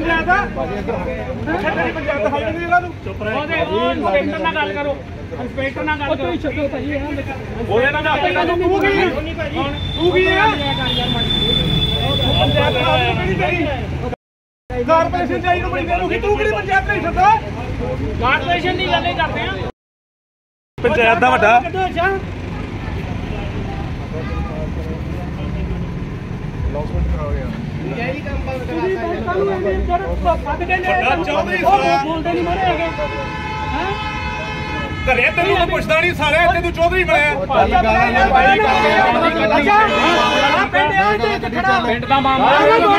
पंचायत तेरी पंचायत है नहीं जगह तू चुप रह इंस्पेक्टर नाल गल करो इंस्पेक्टर नाल गल करो छड्डो भाई ओए ना तू की है पंचायत केड़ी तेरी कारपोरेशन चाहिए तो बड़ी देर होगी तू केड़ी पंचायत नहीं छड्डा कारपोरेशन दी गल करदे आ पंचायत दा वड्डा लॉसमेंट करा गया यही काम बंद करा चौधरी बोलते नहीं मरे हैं घरे तेनू तो पुछदा नहीं सारे इत्थे तू चौधरी बनया पिंड दा मामला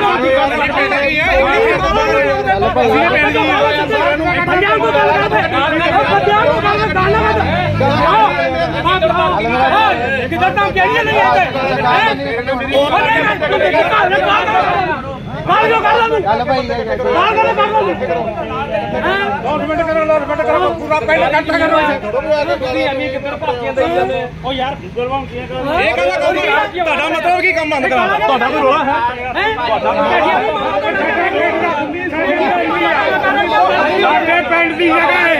किधर तक केड़ी नहीं आते पूरा पहले घंटा करो यार मतलब की काम बंद करा कोई रोला है पिंड की जगह है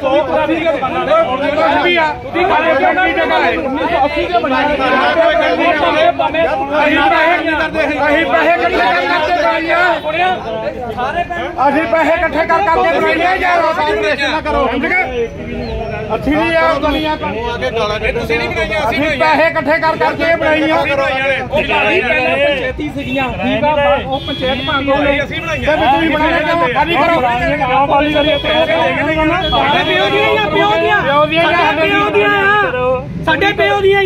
अभी पैसे इकट्ठे कर करके करो अच्छी नहीं है दुनिया पैसे इकट्ठे कर करके बनाई साढ़े प्यो दियां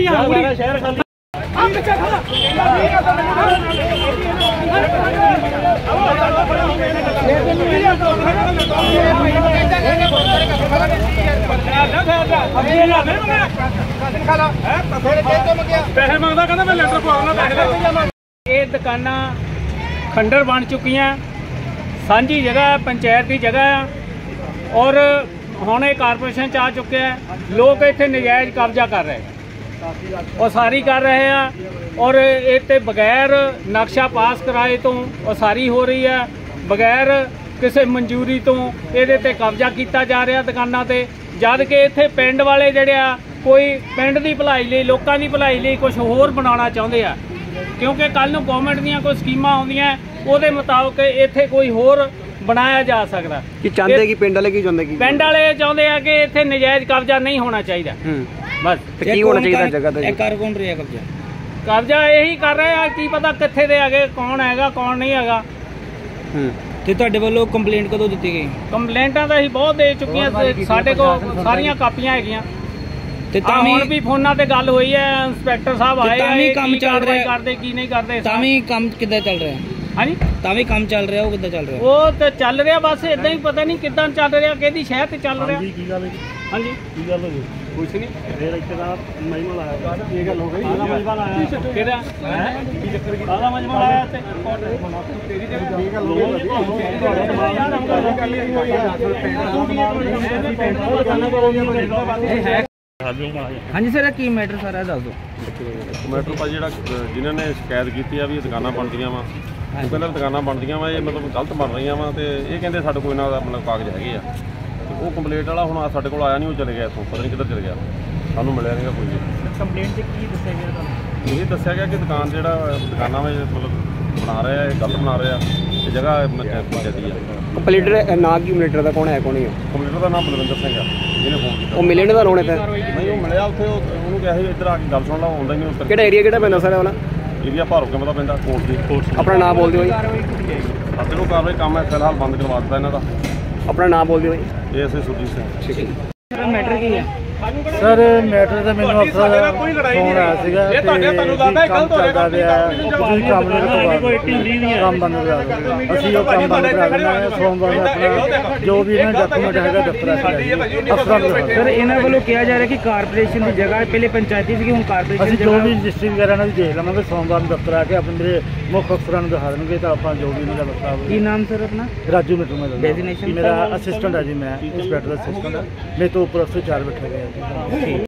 पैसे मंगदा कहंदा मैं लेटर पवाउणा पैसे ये दुकानां खंडर बन चुकियां सांझी जगह पंचायत की जगह और हुण ये कारपोरेशन च आ चुके हैं लोग इत्थे नजायज़ कब्जा कर रहे और सारी कर रहे हैं और इत्थे बगैर नक्शा पास कराए तो उसारी हो रही है बगैर किसी मंजूरी तो ये कब्जा किया जा रहा दुकानों ते जद कि इत्थे पिंड वाले जिहड़े आ कोई पिंड की भलाई लई लोकां दी भलाई लई कुछ होर बनाना चाहुंदे आ क्योंकि कल नूं गवर्नमेंट दीयां कोई स्कीमां आउंदियां उहदे मुताबिक इत्थे कोई होर बनाया जा सकता कि चाहते कि पिंड वाले की चाहते कि पिंड वाले चाहते हैं कि इत्थे नजायज़ कब्जा नहीं होना चाहिए बस की होना चाहिए जगह ते कर कौन रहा कब्जा कब्जा यही कर रहे हैं की पता कित्थे दे आगे कौन हैगा कौन नहीं हैगा ते तुहाडे वल्लों कंप्लेंट कदों दित्ती गई कंप्लेंटां तां असीं बहुत दे चुकीआं साडे कोल सारियां कापियां हैगियां ते हुण भी फोनां ते गल होई है इंस्पैक्टर साहब आए तां काम चल रहा है करदे की नहीं करदे तां काम किद्दां चल रहा है हाँ जी तां काम चल रहा है वो किद्दां चल रहा है वो तो चल रहा बस इदां ही पता नहीं किद्दां चल रहा किहदी शहर ते चल रहा हाँ जी की गल होई कुछ नहीं फिर इत्थे दा मजमा लाया ये गल हो गई आला मजमा लाया किहदा है की चक्कर की आला मजमा लाया ते तेरी जगह की गल हो गई हाँ जी सर की मैटर सारा दस दो मैटर भाई जो जिन्होंने शिकायत की है भी दुकाना बनदियां वा पहले दुकाना बनदियां वा मतलब गलत बन रही वा तो ये कहते साढ़े कोई ना मतलब कागज है वो कंप्लेंट वाला हुण साढ़े कोल आया नहीं वो चले गया इत्थों पता नहीं किधर चले गया सानू मिलिया नहीं कोई कंप्लेंट की दस्सिया गया ये दस्सिया गया कि दुकान जो दुकाना में मतलब बना रहे हैं गलत बना रहे हैं जगह पंचायती है कंप्लेंटर ना की कंप्लेंटर का कौन है कौन नहीं है कंप्लेंटर का नाम बलविंदर सिंह है जिन्हें फोन किया मिले नहीं रोने पे नहीं वो मिलिया उत्थे उन्होंने कहा इधर आके गल सुन ला आउंदा ही नहीं उस किहड़ा एरिया किहड़ा पैंदा सारे वाला एरिया भारो के मतलब पैंदा कोर्ट दी अपना नाम बोल दिओ जी असल वो कार्रवाई काम है फिलहाल बंद करवा दिता इन्हां दा अपना नाम बोल दिओ जी ये असीं सुरजीत सिंह ठीक है सर मैटर की है सर मैटर तो मैंने अफसर फोन आया सीगा ते काम चलदा पिया कोई काम नहीं काम बंद करा ਅਸੀਂ ਉਹ ਕੰਮ ਬੰਦ ਕਰਾ ਦੇਣਾ ਹੈ ਸੋਮਵਾਰ ਆਪਣਾ ਜੋ ਵੀ ਇਹਨਾਂ ਡਾਕੂਮੈਂਟ ਹੈਗਾ ਦਫ਼ਤਰ ਅਫਸਰਾਂ ਨੂੰ ਸਰ ਇਹਨਾਂ ਵੱਲੋਂ ਕਿਹਾ ਜਾ ਰਿਹਾ ਕਿ ਕਾਰਪੋਰੇਸ਼ਨ ਦੀ ਜਗ੍ਹਾ ਪਹਿਲੇ ਪੰਚਾਇਤੀ ਸੀ ਹੁਣ ਕਾਰਪੋਰੇਸ਼ਨ ਦੀ ਜਗ੍ਹਾ ਜੋ ਵੀ ਰਜਿਸਟਰੀ ਵਗੈਰਾ ਨਾਲ ਦੇਖ ਲਵਾਂਗੇ ਸੋਮਵਾਰ ਨੂੰ ਦਫ਼ਤਰ ਆ ਕੇ ਆਪਣੇ ਮੇਰੇ ਮੁੱਖ ਅਫਸਰਾਂ ਨੂੰ ਦਿਖਾ ਦੇਣਗੇ ਤਾਂ ਆਪਾਂ ਜੋ ਵੀ ਇਹਨਾਂ ਦਾ ਮਸਲਾ ਕੀ ਨਾਮ ਸਰ ਆਪਣਾ ਰਾਜੂ ਮਿੱਟੂ ਮੇਰਾ ਡੈਜ਼ਿਗਨੇਸ਼ਨ ਮੇਰਾ ਅਸਿਸਟੈਂਟ ਹੈ ਜੀ ਮੈਂ ਇੰਸਪੈਕਟਰ ਦਾ ਅਸਿਸਟੈਂਟ ਹਾਂ ਮੇਰੇ ਤੋਂ ਉੱਪਰ ਅਫਸਰ 4 ਬੈਠੇ ਹੋਏ ਆ